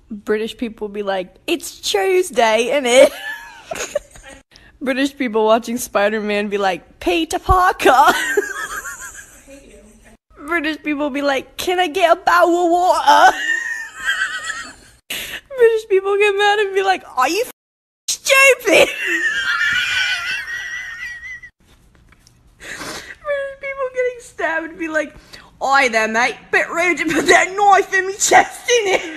British people be like, it's Tuesday, innit? British people watching Spider-Man be like, Peter Parker. British people be like, can I get a bowl of water? British people get mad and be like, are you stupid? British people getting stabbed and be like, oi there, mate, bit rude to put that knife in me chest, innit?